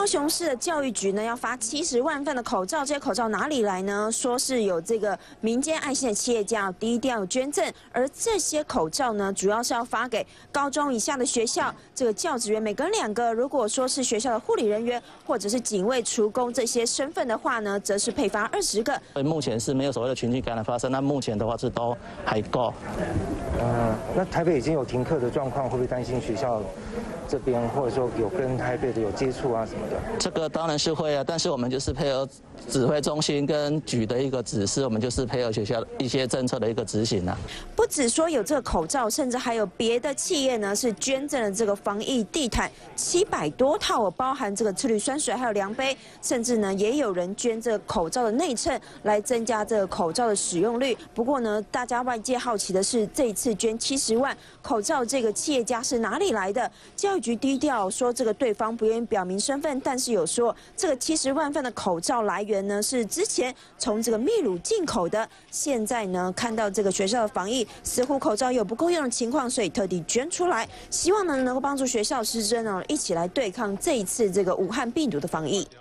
高雄市的教育局呢要发70万份的口罩，这些口罩哪里来呢？说是有这个民间爱心的企业家低调捐赠，而这些口罩呢，主要是要发给高中以下的学校，这个教职员每个人2个。如果说是学校的护理人员或者是警卫、厨工这些身份的话呢，则是配发20个。 目前是没有所谓的群聚感染发生，那目前的话是都还够。 那台北已经有停课的状况，会不会担心学校这边或者说有跟台北的有接触啊什么的？ 这个当然是会啊，但是我们就是配合指挥中心跟局的一个指示，我们就是配合学校一些政策的一个执行啊。 不只说有这个口罩，甚至还有别的企业呢是捐赠了这个防疫地毯700多套，包含这个次氯酸水还有量杯，甚至呢也有人捐这个口罩的内衬来增加这个口罩的使用率。不过呢，大家外界好奇的是，这一次捐70万口罩这个企业家是哪里来的？教育局低调说这个对方不愿意表明身份，但是有说这个70万份的口罩来源呢是之前从这个秘鲁进口的。现在呢看到这个学校的防疫似乎口罩有不够用的情况，所以特地捐出来，希望呢能够帮助学校师生呢一起来对抗这一次这个武汉病毒的防疫。